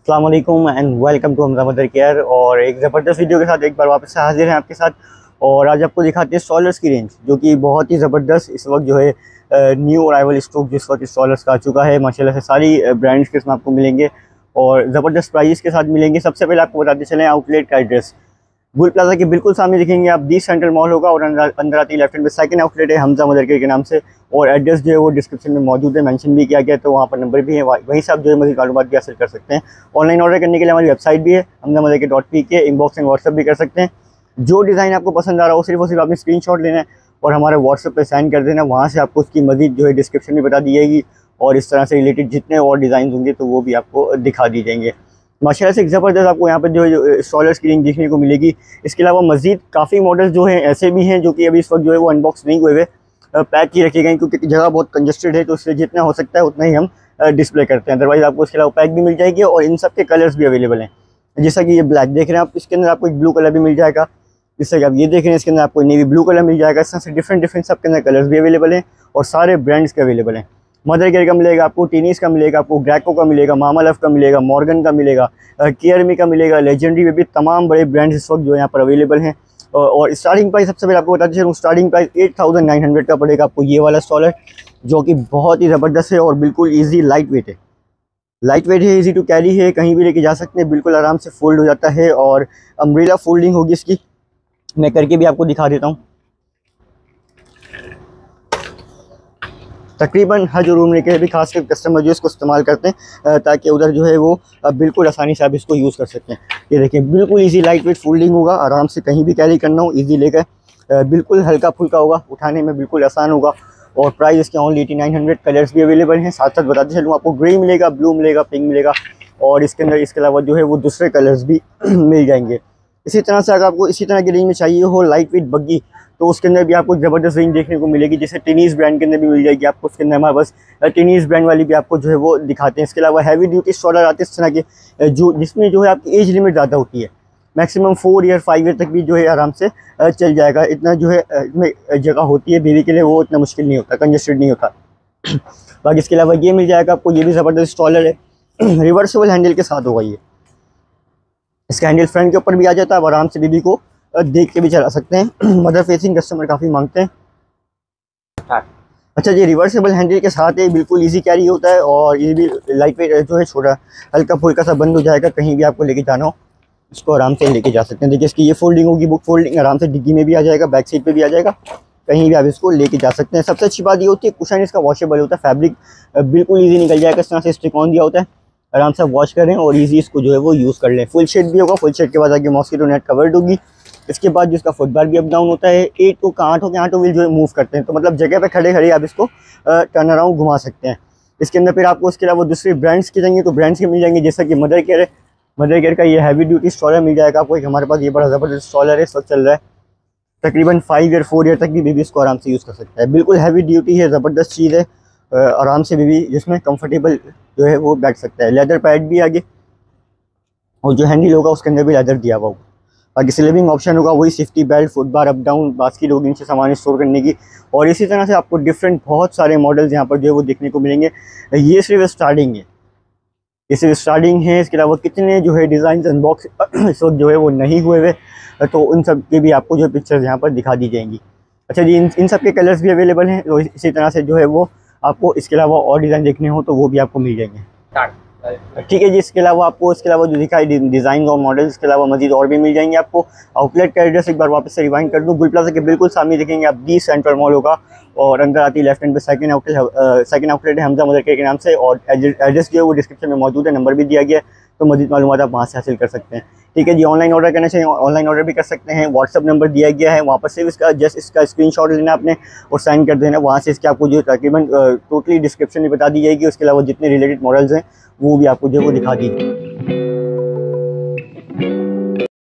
अस्सलाम वालेकुम and welcome to Hamza mother care. और एक ज़बरदस्त वीडियो के साथ एक बार वापस से हाजिर हैं आपके साथ। और आज आपको दिखाते हैं स्ट्रॉलर्स की रेंज, जो कि बहुत ही ज़बरदस्त इस वक्त जो है न्यू अराइवल स्टॉक जिस वक्त स्ट्रॉलर्स का आ चुका है। माशाल्लाह से सारी ब्रांड्स के इसमें आपको मिलेंगे और ज़बरदस्त प्राइस के साथ मिलेंगे। सबसे पहले आपको बताते चलें आउटलेट का एड्रेस। गुल प्लाजा के बिल्कुल सामने दिखेंगे आप, दी सेंट्रल मॉल होगा और अंदर आती लेफ्ट हैंड पे सेकंड आउटलेट है हमजा मदर केयर के नाम से। और एड्रेस जो है वो डिस्क्रिप्शन में मौजूद है, मेंशन भी किया गया, तो वहाँ पर नंबर भी है, वहीं से आप जो है मज़ीद मालूमात भी हासिल कर सकते हैं। ऑनलाइन ऑर्डर करने के लिए हमारी वेबसाइट भी है hamzamothercare.pk, इनबॉक्स एंड व्हाट्सअप भी कर सकते हैं। जो डिज़ाइन आपको पसंद आ रहा हो सिर्फ और सिर्फ आपने स्क्रीनशॉट लेना है और हमारे व्हाट्सएप पे सेंड कर देना। वहाँ से आपको उसकी मज़ीद जो है डिस्क्रिप्शन भी बता दी जाएगी और इस तरह से रिलेटेड जितने और डिज़ाइन होंगे तो वो भी आपको दिखा दी जाएंगे। माशाल्लाह से एक ज़बरदस्त आपको यहाँ पर जो स्ट्रॉलर्स की रेंज देखने को मिलेगी। इसके अलावा मज़ीद काफ़ी मॉडल्स जो हैं ऐसे भी हैं जो कि अभी इस वक्त जो है वो अनबॉक्स नहीं हुए हुए, पैक ही रखे गए, क्योंकि जगह बहुत कंजस्टेड है, तो इसलिए जितना हो सकता है उतना ही हम डिस्प्ले करते हैं। अदरवाइज़ आपको इसके अलावा पैक भी मिल जाएगी और इन सब के कलर्स भी अवेलेबल हैं। जैसा कि ये ब्लैक देख रहे हैं आप, इसके अंदर आपको एक ब्लू कलर भी मिल जाएगा। जैसे कि आप ये देख रहे हैं, इसके अंदर आपको नेवी ब्लू कलर मिल जाएगा। इस तरह से डिफरेंट सबके अंदर कलर्स भी अवेलेबल हैं और सारे ब्रांड्स के अवेलेबल हैं। मदर केयर का मिलेगा आपको, टीनीस का मिलेगा आपको, ग्रैको का मिलेगा, मामालफ का मिलेगा, मॉर्गन का मिलेगा, केयरमी का मिलेगा, लेजेंडरी में भी तमाम बड़े ब्रांड्स इस वक्त जो यहाँ पर अवेलेबल हैं। और स्टार्टिंग प्राइस सबसे पहले आपको बताते चलूँ, स्टार्टिंग प्राइस 8900 का पड़ेगा आपको ये वाला स्ट्रॉलर, जो कि बहुत ही ज़बरदस्त है और बिल्कुल ईजी लाइट वेट है। लाइट वेट है, ईजी टू कैरी है, कहीं भी लेके जा सकते हैं, बिल्कुल आराम से फोल्ड हो जाता है और अम्ब्रेला फोल्डिंग होगी इसकी। मैं करके भी आपको दिखा देता हूँ। तकरीबन हर जो रूम लेके भी खासकर कस्टमर जो इसको इस्तेमाल करते हैं ताकि उधर जो है वो बिल्कुल आसानी से आप इसको यूज़ कर सकते हैं। ये देखें, बिल्कुल इजी लाइट वेट फोल्डिंग होगा, आराम से कहीं भी कैरी करना हो इजी लेकर, बिल्कुल हल्का फुल्का होगा, उठाने में बिल्कुल आसान होगा। और प्राइस इसके ओनली 8900। कलर्स भी अवेलेबल हैं, साथ साथ बताते चलूँ आपको ग्रे मिलेगा, ब्लू मिलेगा, पिंक मिलेगा और इसके अंदर इसके अलावा जो है वो दूसरे कलर्स भी मिल जाएंगे। इसी तरह से अगर आपको इसी तरह की रेंज में चाहिए हो लाइट वेट बग्गी, तो उसके अंदर भी आपको ज़बरदस्त रेंज देखने को मिलेगी। जैसे टीनीस ब्रांड के अंदर भी मिल जाएगी आपको। उसके अंदर हमारे पास टीनीस ब्रांड वाली भी आपको जो है वो दिखाते हैं। इसके अलावा हैवी ड्यूटी स्ट्रॉलर आते हैं इस तरह के, जो जिसमें जो है आपकी एज लिमिट ज़्यादा होती है, मैक्सिमम 4 ईयर 5 ईयर तक भी जो है आराम से चल जाएगा। इतना जो है इसमें जगह होती है बेबी के लिए, वो इतना मुश्किल नहीं होता, कंजस्टेड नहीं होता। बाकी इसके अलावा ये मिल जाएगा आपको, ये भी ज़बरदस्त स्ट्रॉलर है, रिवर्सेबल हैंडल के साथ होगा ये। इसका हैंडल फ्रंट के ऊपर भी आ जाता है, आप आराम से बेबी को देख के भी चला सकते हैं। मदर फेसिंग कस्टमर काफ़ी मांगते हैं। अच्छा, ये रिवर्सेबल हैंडल के साथ है, बिल्कुल इजी कैरी होता है और ये भी लाइट वेट जो है, छोटा हल्का फुल्का सा बंद हो जाएगा। कहीं भी आपको लेके जाना हो इसको आराम से लेके जा सकते हैं। देखिए इसकी ये फोल्डिंग होगी, बुक फोल्डिंग, आराम से डिग्गी में भी आ जाएगा, बैक साइड पे भी आ जाएगा, कहीं भी आप इसको लेके जा सकते हैं। सबसे अच्छी बात ये होती है कुशन इसका वॉशेबल होता है, फैब्रिक बिल्कुल ईजी निकल जाएगा। इस तरह से स्टिक ऑन दिया होता है, आराम से वॉश करें और ईजी इसको जो है वो यूज़ कर लें। फुल शेड भी होगा, फुल शेड के बाद आगे मॉस्किटो नेट कवर्ड होगी। इसके बाद जिसका फुटबार भी अप डाउन होता है, 8 के 8 व्हील जो है मूव करते हैं, तो मतलब जगह पे खड़े खड़े आप इसको टर्न अराउंड घुमा सकते हैं। इसके अंदर फिर आपको इसके अलावा दूसरे ब्रांड्स के चाहिए तो ब्रांड्स के मिल जाएंगे। जैसा कि मदर केयर है, मदर केयर का ये हैवी ड्यूटी स्ट्रॉलर मिल जाएगा आपको। एक हमारे पास ये बड़ा ज़बरदस्त स्ट्रॉलर है, इस वक्त चल रहा है, तकरीबन 5 ईयर 4 ईयर तक भी बेबी इसको आराम से यूज़ कर सकता है। बिल्कुल हैवी ड्यूटी है, ज़बरदस्त चीज़ है, आराम से बेबी जिसमें कंफर्टेबल जो है वो बैठ सकता है। लेदर पैड भी आगे और जो हैंडल होगा उसके अंदर भी लेदर दिया हुआ होगा। बाकी स्लीपिंग ऑप्शन होगा, वही safety belt, footbar up down, basket होगी इनसे सामान स्टोर करने की। और इसी तरह से आपको डिफरेंट बहुत सारे मॉडल्स यहाँ पर जो है वो देखने को मिलेंगे। ये सिर्फ स्टार्टिंग है, ये सिर्फ स्टार्टिंग है। इसके अलावा कितने जो है डिज़ाइन अनबॉक्स इस वक्त जो है वो नहीं हुए हुए, तो उन सब के भी आपको जो पिक्चर्स यहाँ पर दिखा दी जाएंगी। अच्छा जी, इन सब के कलर्स भी अवेलेबल हैं। तो इसी तरह से जो है वो आपको इसके अलावा और डिज़ाइन देखने हो तो वो भी आपको मिल जाएंगे। ठीक है जी, इसके अलावा जो दिखाई डिज़ाइन और मॉडल्स के अलावा मजीद और भी मिल जाएंगे आपको। आउटलेट का एड्रेस एक बार वापस से रिवाइंड कर दूँ, गुल प्लाजा के बिल्कुल सामने देखेंगे आप, दी सेंट्रल मॉल होगा और अंदर आती लेफ्ट हैंड पे सेकंड आउटलेट है हमजा मदर केयर के नाम से। और एड्रेस जो है वो डिस्क्रिप्शन में मौजूद है, नंबर भी दिया गया है, तो मजीद मालूमात आप वहाँ से हासिल कर सकते हैं। ठीक है जी, ऑनलाइन ऑर्डर करना चाहिए ऑनलाइन ऑर्डर भी कर सकते हैं। व्हाट्सअप नंबर दिया गया है, वहाँ पर सिर्फ इसका स्क्रीनशॉट लेना आपने और साइन कर देना। वहाँ से इसके आपको जो तकरीबन टोटली डिस्क्रिप्शन में बता दी जाएगी। उसके अलावा जितने रिलेटेड मॉडल्स हैं वो भी आपको जो है वो दिखा दी।